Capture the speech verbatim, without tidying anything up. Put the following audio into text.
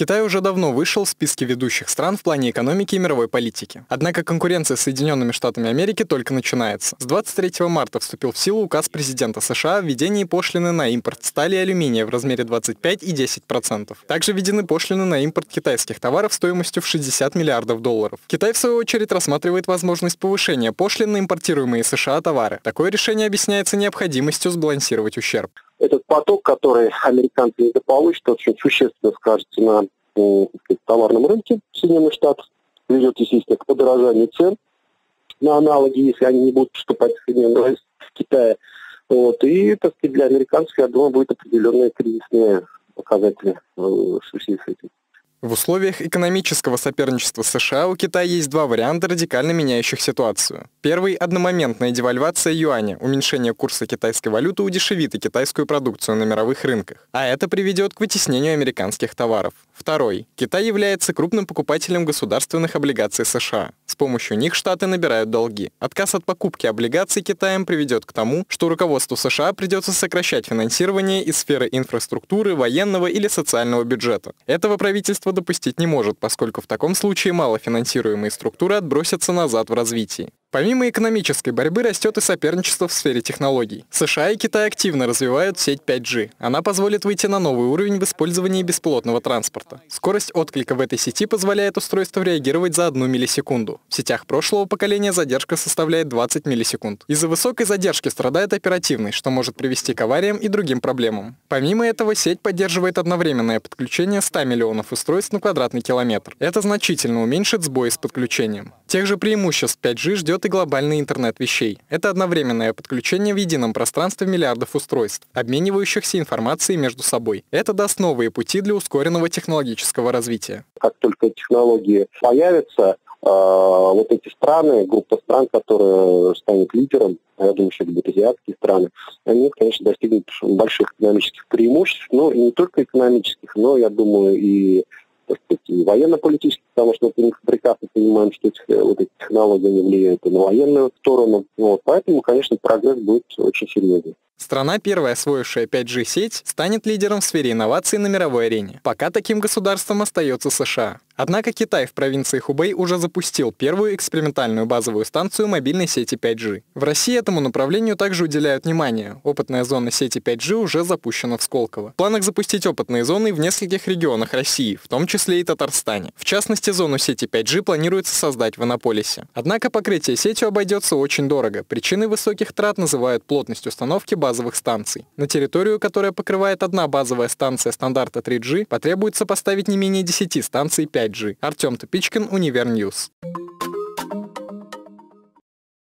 Китай уже давно вышел в списки ведущих стран в плане экономики и мировой политики. Однако конкуренция с Соединенными Штатами Америки только начинается. С двадцать третьего марта вступил в силу указ президента США о введении пошлины на импорт стали и алюминия в размере двадцать пять и десять процентов. Также введены пошлины на импорт китайских товаров стоимостью в шестьдесят миллиардов долларов. Китай, в свою очередь, рассматривает возможность повышения пошлин на импортируемые из США товары. Такое решение объясняется необходимостью сбалансировать ущерб. Этот поток, который американцы недополучат, очень существенно скажется на э, товарном рынке в Соединенных Штатах, ведет, естественно, к подорожанию цен на аналоги, если они не будут поступать в Соединенные Штаты, в Китае. Вот. И, так сказать, для американцев, я думаю, будет определенные кризисные показатели э, в связи с этим. В условиях экономического соперничества с США у Китая есть два варианта, радикально меняющих ситуацию. Первый – одномоментная девальвация юаня, уменьшение курса китайской валюты удешевит и китайскую продукцию на мировых рынках, а это приведет к вытеснению американских товаров. Второй – Китай является крупным покупателем государственных облигаций США. С помощью них Штаты набирают долги. Отказ от покупки облигаций Китаем приведет к тому, что руководству США придется сокращать финансирование из сферы инфраструктуры, военного или социального бюджета. Этого правительство допустить не может, поскольку в таком случае малофинансируемые структуры отбросятся назад в развитии. Помимо экономической борьбы растет и соперничество в сфере технологий. США и Китай активно развивают сеть пять джи. Она позволит выйти на новый уровень в использовании беспилотного транспорта. Скорость отклика в этой сети позволяет устройству реагировать за одну миллисекунду. В сетях прошлого поколения задержка составляет двадцать миллисекунд. Из-за высокой задержки страдает оперативность, что может привести к авариям и другим проблемам. Помимо этого, сеть поддерживает одновременное подключение ста миллионов устройств на квадратный километр. Это значительно уменьшит сбои с подключением. Тех же преимуществ пять джи ждет и глобальный интернет вещей. Это одновременное подключение в едином пространстве миллиардов устройств, обменивающихся информацией между собой. Это даст новые пути для ускоренного технологического развития. Как только технологии появятся, вот эти страны, группа стран, которые станут лидером, я думаю, что это будут азиатские страны, они, конечно, достигнут больших экономических преимуществ, но и не только экономических, но, я думаю, и и военно-политически, потому что мы прекрасно понимаем, что эти, вот эти технологии не влияют и на военную сторону. Вот, поэтому, конечно, прогресс будет очень серьезный. Страна, первая освоившая пять джи сеть, станет лидером в сфере инноваций на мировой арене. Пока таким государством остается США. Однако Китай в провинции Хубэй уже запустил первую экспериментальную базовую станцию мобильной сети пять джи. В России этому направлению также уделяют внимание. Опытная зона сети пять джи уже запущена в Сколково. В планах запустить опытные зоны в нескольких регионах России, в том числе и Татарстане. В частности, зону сети пять джи планируется создать в Иннополисе. Однако покрытие сетью обойдется очень дорого. Причиной высоких трат называют плотность установки базовых станций. На территорию, которая покрывает одна базовая станция стандарта три джи, потребуется поставить не менее десяти станций пять джи. Артем Тупичкин, Универньюз.